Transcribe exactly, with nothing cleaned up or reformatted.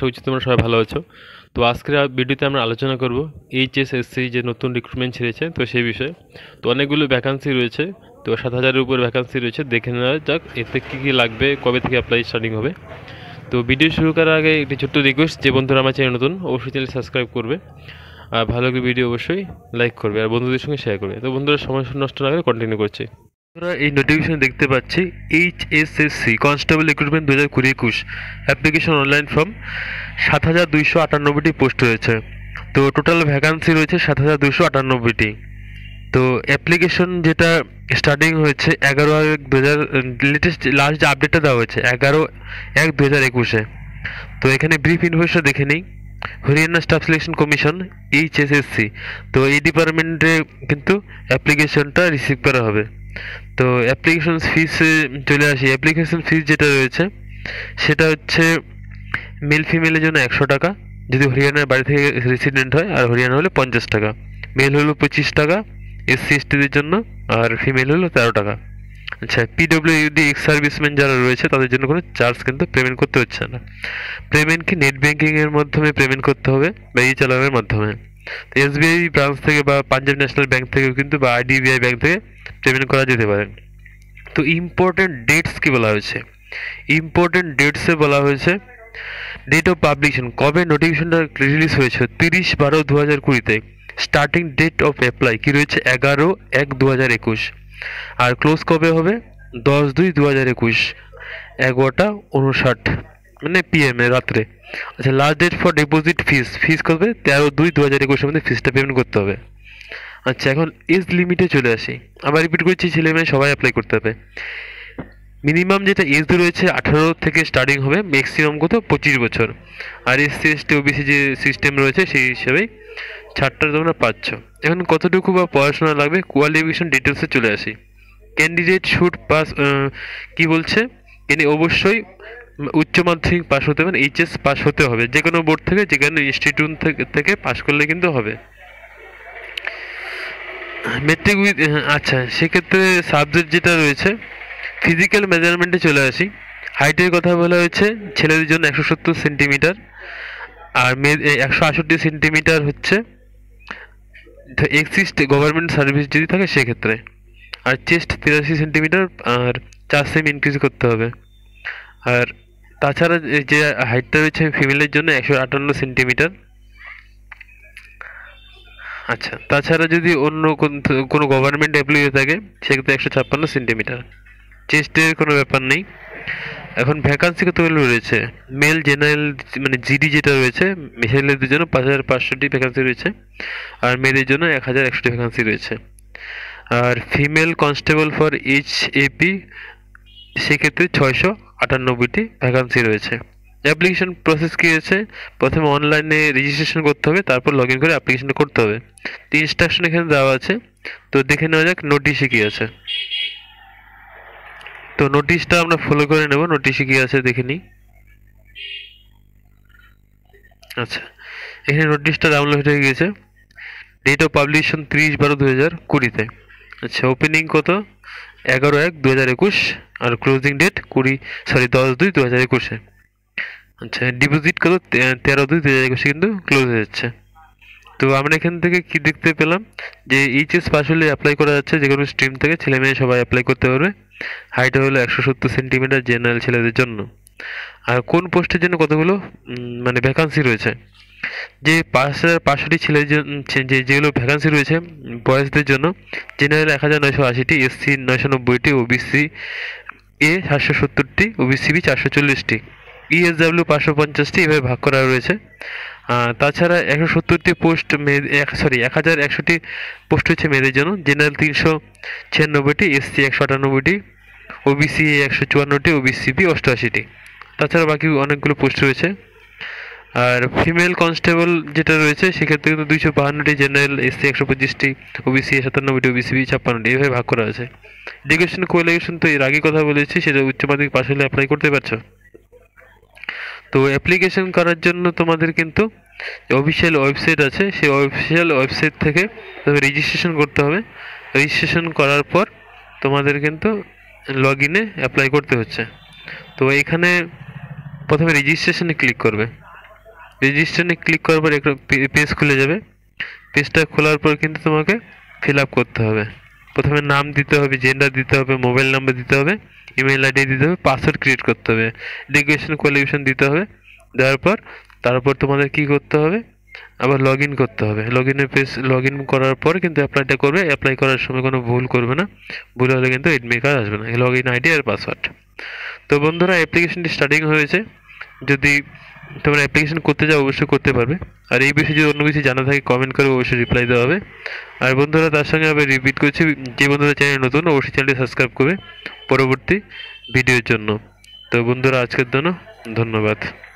আশা করছি তোমরা সবাই ভালো আছো। তো আজকের ভিডিওতে আমরা আলোচনা করব এইচএসএসসি যে নতুন রিক্রুটমেন্ট ছেড়েছে তো সেই বিষয়ে। তো অনেকগুলো ভ্যাকান্সি রয়েছে, তো সাত হাজারের উপর ভ্যাকান্সি রয়েছে। দেখে নেওয়া যাক এতে কী কী লাগবে, কবে থেকে অ্যাপ্লাই স্টার্টিং হবে। তো ভিডিও শুরু করার আগে একটি ছোট্ট রিকোয়েস্ট, যে বন্ধুরা আমার চ্যানেল নতুন অবশ্যই চ্যানেল সাবস্ক্রাইব করবে, আর ভালো লাগলে ভিডিও অবশ্যই লাইক করবে আর বন্ধুদের সঙ্গে শেয়ার করবে। তো বন্ধুরা সময় নষ্ট না করে কন্টিনিউ করছি। আমরা এই নোটিফিকেশন দেখতে পাচ্ছি এইচএসএসসি কনস্টেবল রিক্রুটমেন্ট দু হাজার কুড়ি একুশ অ্যাপ্লিকেশন অনলাইন ফর্ম সাত হাজার দুইশো আটানব্বইটি পোস্ট রয়েছে। তো টোটাল ভ্যাকান্সি রয়েছে সাত হাজার দুইশো আটানব্বইটি। তো অ্যাপ্লিকেশন যেটা স্টার্টিং হয়েছে এগারো এক দু হাজার লেটেস্ট লাস্ট যে আপডেটটা দেওয়া হয়েছে এগারো এক দু হাজার একুশে। তো এখানে ব্রিফ ইনফরমেশন দেখে নিই। Haryana staff selection commission HSSC, তো এই ডিপার্টমেন্টে কিন্তু অ্যাপ্লিকেশনটা রিসিভ করা হবে। তো অ্যাপ্লিকেশন ফিসে চলে আসি। অ্যাপ্লিকেশন ফিস যেটা রয়েছে সেটা হচ্ছে মেল ফিমেলের জন্য একশো টাকা যদি হরিয়ানার বাড়ি থেকে রেসিডেন্ট হয়, আর হরিয়ানা হলে পঞ্চাশ টাকা। মেল হলো পঁচিশ টাকা এসসি এসটিদের জন্য, আর ফিমেল হলো তেরো টাকা। আচ্ছা, পিডব্লিউডি এক্স সার্ভিসম্যান যারা রয়েছে তাদের জন্য কোনো চার্জ কিন্তু পেমেন্ট করতে হচ্ছে না। পেমেন্ট কি নেট ব্যাঙ্কিংয়ের মাধ্যমে পেমেন্ট করতে হবে বা ই চালানোর মাধ্যমে। এসবিআই ব্রাঞ্চ থেকে বা পাঞ্জাব ন্যাশনাল ব্যাঙ্ক থেকেও কিন্তু বা আইডিবিআই ব্যাঙ্ক থেকে পেমেন্ট করা যেতে পারে। তো ইম্পর্টেন্ট ডেটস কি বলা হয়েছে? ইম্পর্টেন্ট ডেটসে বলা হয়েছে ডেট অফ পাবলিকেশন, কবে নোটিফিকেশনটা রিলিজ হয়েছে তিরিশ বারো দু হাজার কুড়িতে। স্টার্টিং ডেট অফ অ্যাপ্লাই কি রয়েছে এগারো এক দু হাজার একুশ। আর ক্লোজ কবে হবে দশ দুই দু হাজার একুশ এগারোটা উনষাট মানে পিএম এ রাত্রে। আচ্ছা, last date for deposit fees, fees করবে তেরো দুই দু হাজার একুশের মধ্যে ফিসটা পেমেন্ট করতে হবে। আচ্ছা, এখন এজ লিমিটে চলে আসি। আবার রিপিট করছি, ছেলে মেয়ে সবাই অ্যাপ্লাই করতে হবে। মিনিমাম যেটা এজ রয়েছে আঠারো থেকে স্টার্টিং হবে, ম্যাক্সিমাম কত পঁচিশ বছর। আর এসসি এসটি ওবিসি যে সিস্টেম রয়েছে সেই হিসেবেই ছাড়টা তোমরা পাচ্ছ। এখন কতটুকু বা পড়াশোনা লাগবে, কোয়ালিফিকেশন ডিটেলসে চলে আসি। ক্যান্ডিডেট শুড পাস, কি বলছে এনে অবশ্যই উচ্চ মাধ্যমিক পাস হতে হবে, এইচএস পাস হতে হবে, যে কোনো বোর্ড থেকে যে কোনো ইনস্টিটিউট থেকে পাস করলে কিন্তু হবে। মেট্রিক উইথ, আচ্ছা সেক্ষেত্রে সাবজেক্ট যেটা রয়েছে ফিজিক্যাল মেজারমেন্টে চলে আসি। হাইটের কথা বলা হয়েছে ছেলেদের জন্য একশো সত্তর সেন্টিমিটার, আর মেয়ে একশো আষট্টি সেন্টিমিটার হচ্ছে এক্সিস্ট গভর্নমেন্ট সার্ভিস যদি থাকে সেক্ষেত্রে। আর চেস্ট তিরাশি সেন্টিমিটার আর চার সেম ইনক্রিজ করতে হবে। আর তাছাড়া যে হাইটটা রয়েছে ফিমেলের জন্য একশো আটান্ন সেন্টিমিটার। আচ্ছা, তাছাড়া যদি অন্য কোনো গভর্নমেন্ট এমপ্লয়ি থাকে সেক্ষেত্রে একশো ছাপ্পান্ন সেন্টিমিটার। চেস্টের কোনো ব্যাপার নেই। এখন ভ্যাকান্সি কতগুলো রয়েছে? মেল জেনারেল মানে জিডি যেটা রয়েছে ছেলেদের জন্য পাঁচ হাজার পাঁচশোটি ভ্যাকান্সি রয়েছে, আর মেয়েদের জন্য এক হাজার একশোটি ভ্যাকান্সি রয়েছে। আর female constable for H AP সেক্ষেত্রে ছয়শো আটানব্বইটি ভ্যাকান্সি রয়েছে। অ্যাপ্লিকেশন প্রসেস কী আছে? প্রথমে অনলাইনে রেজিস্ট্রেশন করতে হবে, তারপর লগ ইন করে অ্যাপ্লিকেশনটা করতে হবে। তো ইনস্ট্রাকশন এখানে দেওয়া আছে, তো দেখে নেওয়া যাক নোটিশে কী আছে। তো নোটিশটা আমরা ফলো করে নেব, নোটিশে কী আছে দেখে নিই। আচ্ছা, এখানে নোটিশটা ডাউনলোড হয়ে গিয়েছে। ডেট অফ পাবলিকেশন তিরিশ বারো দু হাজার কুড়িতে। আচ্ছা, ওপেনিং কত এগারো এক দু হাজার একুশ, আর ক্লোজিং ডেট কুড়ি সরি দশ দুই দু হাজার একুশে। আচ্ছা, ডিপোজিট কত তেরো দুই দু হাজার একুশে কিন্তু ক্লোজ হয়ে যাচ্ছে। তো আমরা এখান থেকে কি দেখতে পেলাম যে এইচএস পাস হলে অ্যাপ্লাই করা যাচ্ছে, যে কোনো স্ট্রিম থেকে ছেলে মেয়ে সবাই অ্যাপ্লাই করতে পারবে। হাইট হলো একশো সত্তর সেন্টিমিটার জেনারেল ছেলেদের জন্য। আর কোন পোস্টের জন্য কতগুলো মানে ভ্যাকান্সি রয়েছে? যে পাঁচ হাজার পাঁচশোটি ছেলের যে যেগুলো ভ্যাকান্সি রয়েছে বয়েজদের জন্য, জেনারেল এক হাজার নয়শো আশিটি, এসসি নয়শো নব্বইটি, ওবিসি এ সাতশো সত্তরটি, ওবিসি বি চারশো চল্লিশটি, ইএসডাব্লিউ পাঁচশো পঞ্চাশটি, এভাবে ভাগ করা রয়েছে। তাছাড়া একশো সত্তরটি পোস্ট মেয়ে সরি এক হাজার একশোটি পোস্ট হচ্ছে মেয়েদের জন্য, জেনারেল তিনশো ছিয়ানব্বইটি, এসসি একশো আটানব্বইটি, ওবিসি একশো চুয়ান্নটি, ওবিসি বি অষ্টআশিটি। তাছাড়া বাকি অনেকগুলো পোস্ট রয়েছে। আর ফিমেল কনস্টেবল যেটা রয়েছে সেক্ষেত্রে কিন্তু দুইশো বাহান্নটি, জেনারেল এসসি একশো পঁচিশটি, ওবিসি সাতান্নব্বইটি, ওবিসি বি ছাপ্পান্নটি, এইভাবে ভাগ করা আছে। এডুকেশন কোয়ালিফিকেশন তো এর আগে কথা বলেছি, সেটা উচ্চ মাধ্যমিক পাশ হলে অ্যাপ্লাই করতে পারছো। তো অ্যাপ্লিকেশন করার জন্য তোমাদের কিন্তু অফিসিয়াল ওয়েবসাইট আছে, সেই অফিসিয়াল ওয়েবসাইট থেকে তবে রেজিস্ট্রেশন করতে হবে। রেজিস্ট্রেশন করার পর তোমাদের কিন্তু লগ ইনে অ্যাপ্লাই করতে হচ্ছে। তো এখানে প্রথমে রেজিস্ট্রেশনে ক্লিক করবে। রেজিস্ট্রেশনে ক্লিক করার পর একটা পেজ খুলে যাবে। পেজটা খোলার পর কিন্তু তোমাকে ফিল আপ করতে হবে। প্রথমে নাম দিতে হবে, জেন্ডার দিতে হবে, মোবাইল নাম্বার দিতে হবে, ইমেল আইডি দিতে হবে, পাসওয়ার্ড ক্রিয়েট করতে হবে, এডুকেশন কোয়ালিফিকেশন দিতে হবে। দেওয়ার পর তারপর তোমাদের কি করতে হবে, আবার লগ ইন করতে হবে। লগ ইনের পেজ লগ ইন করার পর কিন্তু অ্যাপ্লাইটা করবে। অ্যাপ্লাই করার সময় কোনো ভুল করবে না, ভুল হলে কিন্তু এডমিট কার্ড আসবে না। লগ ইন আইডি আর পাসওয়ার্ড। তো বন্ধুরা অ্যাপ্লিকেশনটি স্টার্টিং হয়েছে। যদি তোমরা অ্যাপ্লিকেশন করতে যাও অবশ্যই করতে পারবে। আর এই বিষয়ে যদি অন্য কিছু জানা থাকে কমেন্ট করে অবশ্যই রিপ্লাই দেওয়া হবে। আর বন্ধুরা তার সঙ্গে আমি রিপিট করছি, যে বন্ধুরা চ্যানেল নতুন অবশ্যই চ্যানেলটি সাবস্ক্রাইব করবে পরবর্তী ভিডিওর জন্য। তো বন্ধুরা আজকের জন্য ধন্যবাদ।